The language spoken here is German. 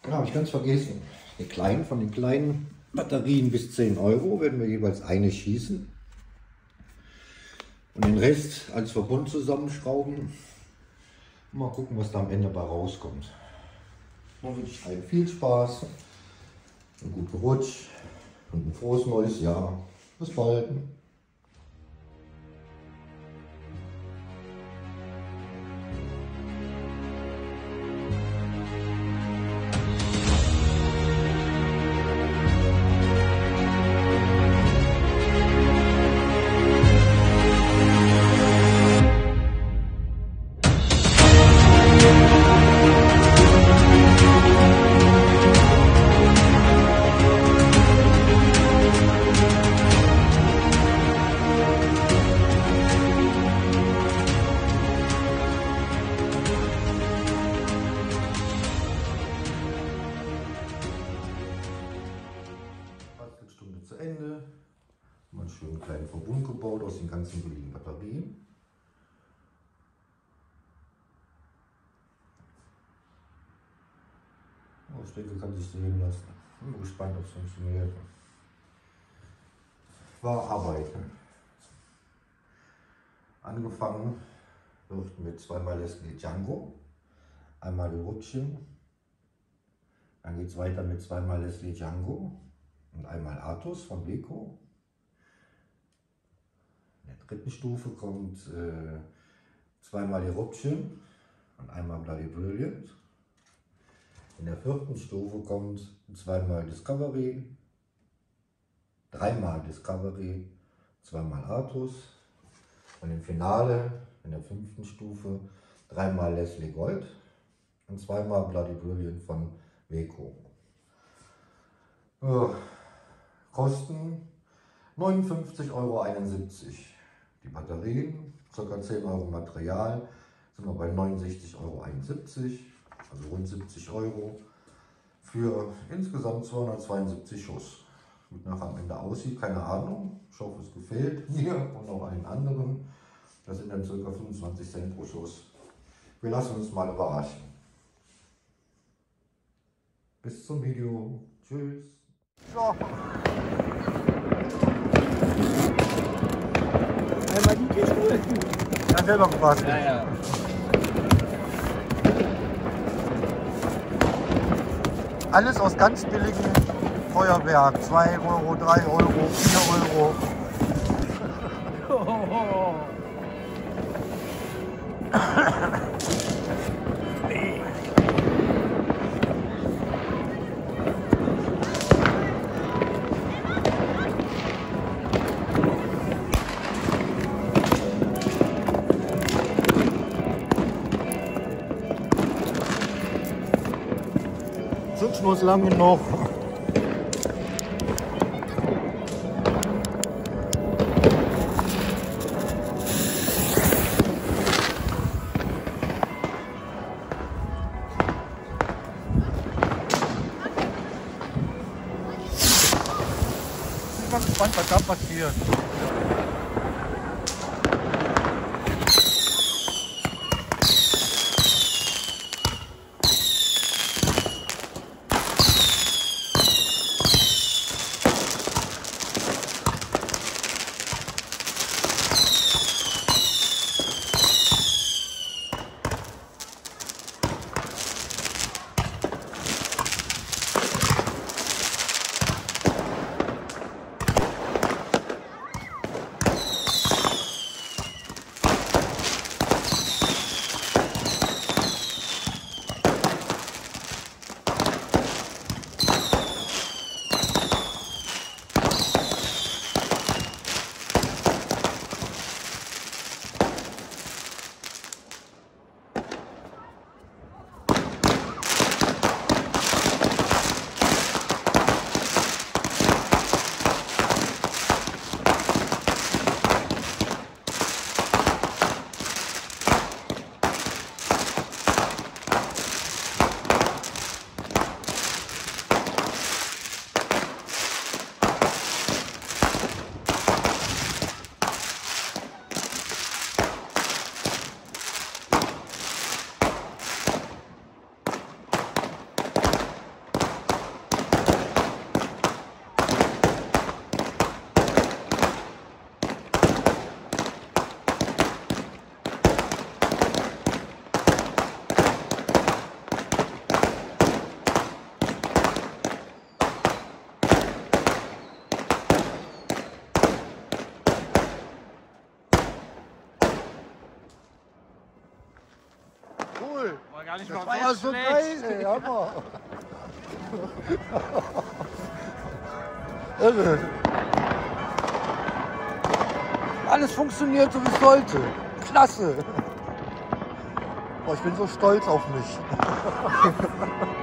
Habe ich ganz vergessen. Von den kleinen Batterien bis 10 Euro werden wir jeweils eine schießen. Und den Rest als Verbund zusammenschrauben. Mal gucken, was da am Ende bei rauskommt. Dann wünsche ich allen viel Spaß, einen guten Rutsch und ein frohes neues Jahr. Bis bald. Stunde zu Ende. Mal einen schönen kleinen Verbund gebaut aus den ganzen billigen Batterien. Oh, ich denke, kann sich sehen lassen. Bin gespannt, ob es funktioniert. War Arbeit. Angefangen wird mit zweimal Leslie Django, einmal die Rutsche. Dann geht es weiter mit zweimal Leslie Django und einmal Athos von Beko. In der dritten Stufe kommt zweimal die Rutsche und einmal Bloody Brilliant. In der vierten Stufe kommt zweimal Discovery, dreimal Discovery, zweimal Athos. Und im Finale, in der fünften Stufe, dreimal Leslie Gold und zweimal Bloody Brilliant von Beko. Kosten 59,71 Euro. Die Batterien, ca. 10 Euro Material, sind wir bei 69,71 Euro, also rund 70 Euro für insgesamt 272 Schuss. Wie nachher am Ende aussieht, keine Ahnung. Ich hoffe, es gefällt mir und auch allen anderen. Das sind dann ca. 25 Cent pro Schuss. Wir lassen uns mal überraschen. Bis zum Video. Tschüss. So. Einmal die Kiste. Ja, selber gepasst. Ja, ja. Alles aus ganz billigem Feuerwerk. 2 Euro, 3 Euro, 4 Euro. Zündschnur lange noch. Ich bin mal gespannt, was da passiert. War gar nicht Das mal war ja so schlecht. geil, ey, Hammer. Irre. Alles funktioniert so wie es sollte. Klasse. Boah, ich bin so stolz auf mich.